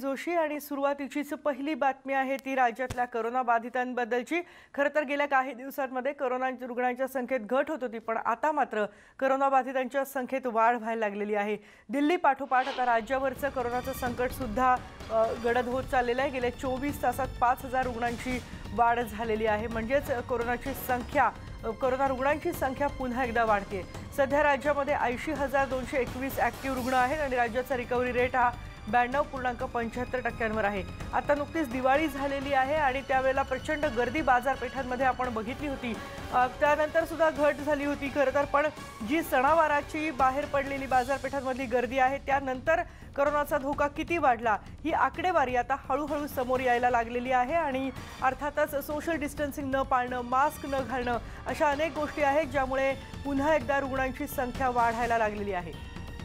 जोशी आणि सुरुवातीचीच पहिली बातमी आहे ती राज्यातल्या कोरोना बाधितांबद्दलची। खरं तर गेल्या काही दिवसांमध्ये कोरोना रुग्णांच्या संख्येत घट होत होती, पण आता मात्र कोरोना बाधितांच्या संख्येत वाढ व्हायला लागलेली आहे। दिल्ली पाठोपाठ आता राज्यावरचं कोरोनाचं संकट सुद्धा गडद होत चाललेलं आहे। गेल्या 24 तासात 5000 रुग्णांची वाढ झालेली आहे। म्हणजेच कोरोना रुग्णांची संख्या पुन्हा एकदा वाढते। सध्या राज्यामध्ये 80,221 ॲक्टिव्ह रुग्ण आहेत आणि राज्याचा रिकव्हरी रेट हा 92.75% आहे। आता नुकतीच दिवाळी झालेली आहे आणि त्यावेळेला प्रचंड गर्दी बाजारपेठांमध्ये आपण बघितली होती। त्यानंतर सुद्धा घट झाली होती खरं तर, पण जी सणावाराची बाहेर पडलेली बाजारपेठांमधली गर्दी आहे त्यानंतर कोरोनाचा धोका किती वाढला ही आकडेवारी आता हळूहळू समोर यायला लागलेली आहे। आणि अर्थातच सोशल डिस्टन्सिंग न पाळणं, मास्क न घालणं अशा अनेक गोष्टी आहेत ज्यामुळे पुन्हा एकदा रुग्णांची संख्या वाढायला लागलेली आहे।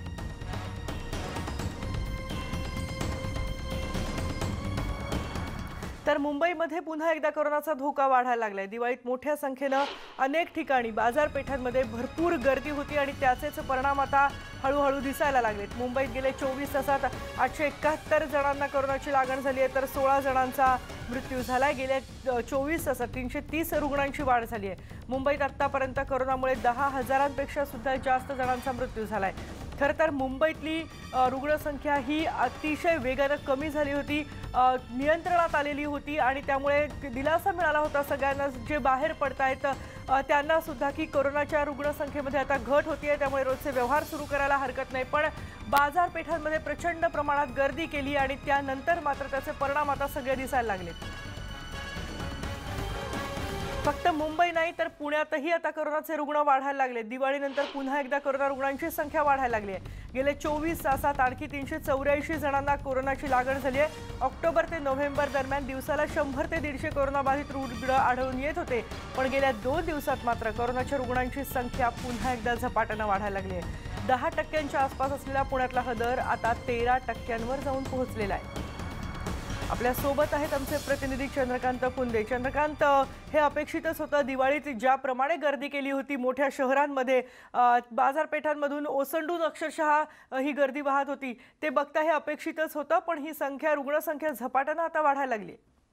तर मुंबईमध्ये पुन्हा एकदा कोरोनाचा धोका वाढायला लागलाय। दिवाळीत मोठ्या संख्येने अनेक ठिकाणी बाजारपेठांमध्ये भरपूर गर्दी होती आणि त्याचेच परिणाम आता हळूहळू दिसायला लागलेत। मुंबईत गेले 24 तासात 871 जणांना कोरोनाची लागण झाली आहे, तर 16 जणांचा मृत्यू झालाय। गेल्या 24 तासात 330 रुग्णांची वाढ झाली आहे। मुंबईत आतापर्यंत कोरोनामुळे 10,000पेक्षा सुद्धा जास्त जणांचा मृत्यू झालाय। खरं तर मुंबईतली रुग्णसंख्या ही अतिशय वेगाने कमी झाली होती, नियंत्रणात आलेली होती आणि त्यामुळे दिलासा मिळाला होता सगळ्यांना जे बाहेर पडतायत त्यांना सुद्धा की कोरोनाच्या रुग्णसंख्येमध्ये आता घट होतीये, त्यामुळे रोजचे व्यवहार सुरू करायला हरकत नाही। पण बाजारपेठांमध्ये प्रचंड प्रमाणात गर्दी केली आणि त्यानंतर मात्र त्याचे परिणाम आता सगळे दिसायला लागले। फक्त मुंबई नाही तर पुण्यातही आता कोरोनाचे रुग्ण वाढायला लागले। दिवाळीनंतर पुन्हा एकदा कोरोना रुग्णांची संख्या वाढायला लागली आहे। गेले 24 तासात आणखी 384 जणांना कोरोनाची लागण झाली आहे। ऑक्टोबर ते नोव्हेंबर दरम्यान दिवसाला 100 ते 150 कोरोनाबाधित रुग्ण आढळून येत होते, पण गेल्या 2 दिवसात मात्र कोरोनाच्या रुग्णांची संख्या पुन्हा एकदा झपाट्याने वाढायला लागली आहे। 10% आसपास असलेला पुण्यातला हा दर आता 13% जाऊन पोहोचलेला आहे। आपल्या सोबत आहेत आमचे प्रतिनिधी चंद्रकांत कुंदे। चंद्रकांत, हे अपेक्षितच होतं, दिवाळीत ज्याप्रमाणे गर्दी केली होती मोठ्या शहरांमध्ये, बाजारपेठांमधून ओसंडून अक्षरशः ही गर्दी वाहत होती, ते बघता हे अपेक्षितच होतं, पण ही रुग्णसंख्या झपाट्याने आता वाढायला लागली।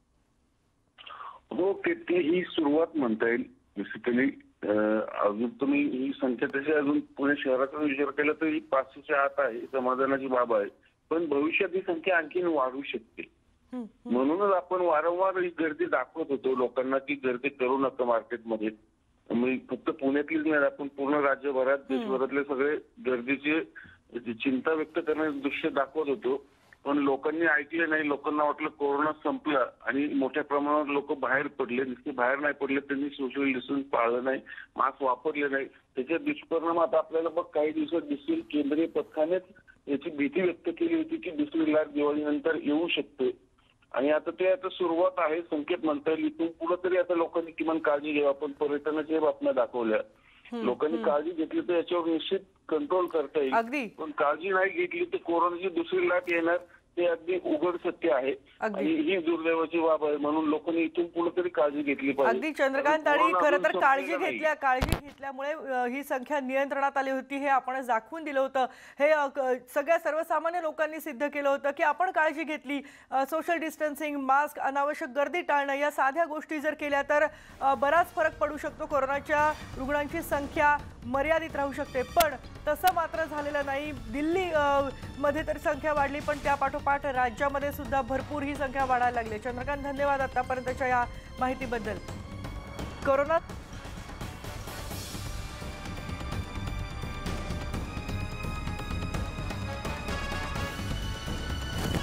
हो, ही सुरुवात म्हणता येईल। बेसिकली अजून तुम्ही ही संख्या तशी अजून पुणे शहराचा विचार केला तर ही 500च्या आत आहे, समाधानाची बाब आहे। पण भविष्यात ही संख्या आणखीन वाढू शकते। म्हणूनच आपण वारंवार ही गर्दी दाखवत होतो लोकांना की गर्दी करू नका मार्केटमध्ये। फक्त पुण्यातलीच नाही, आपण पूर्ण राज्यभरात देशभरातले सगळे गर्दीची चिंता व्यक्त करण्याचे दृश्य दाखवत होतो, पण लोकांनी ऐकले नाही। लोकांना वाटलं कोरोना संपला आणि मोठ्या प्रमाणावर लोक बाहेर पडले। नुसते बाहेर नाही पडले, त्यांनी सोशल डिस्टन्स पाळलं नाही, मास्क वापरले नाही। त्याचे दुष्परिणाम आता आपल्याला काही दिवसात दिसतील। केंद्रीय पथकानेच याची भीती व्यक्त केली होती की दुसरी लाट दिवाळीनंतर येऊ शकते आणि आता सुरुवात आहे, संकेत म्हणता येईल। इथून पुढे तरी आता लोकांनी किमान काळजी घ्यावी। आपण पर्यटनाच्या बातम्या दाखवल्या, लोकांनी काळजी घेतली तर याच्यावर निश्चित कंट्रोल करता येईल, पण काळजी नाही घेतली तर कोरोनाची दुसरी लाट येणार ते अगदी उघड सत्य आहे आणि ही दुर्दैवाची बाब आहे। म्हणून लोकांनी इथून पुढे तरी काळजी घेतली पाहिजे। अगदी चंद्रकांत, आणि खरं तर काळजी घेतल्यामुळे ही संख्या नियंत्रणात आली होती, हे आपण दाखवून दिलं होतं। हे सगळ्या सर्वसामान्य लोकांनी सिद्ध केलं होतं की आपण काळजी घेतली, सोशल डिस्टन्सिंग, मास्क, अनावश्यक गर्दी टाळणं या साध्या गोष्टी जर केल्या तर बराच फरक पडू शकतो। कोरोनाच्या रुग्णांची संख्या मर्यादित राहू शकते, पण तसं मात्र झालेलं नाही। दिल्ली मध्ये तर संख्या वाढली, पण त्यापाठोपाठ राज्यामध्ये सुद्धा भरपूर ही संख्या वाढायला लागली। चंद्रकांत, धन्यवाद आतापर्यंतच्या या माहितीबद्दल।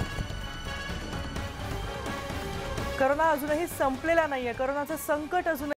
कोरोना अजूनही संपलेला नाहीये, कोरोनाचं संकट अजून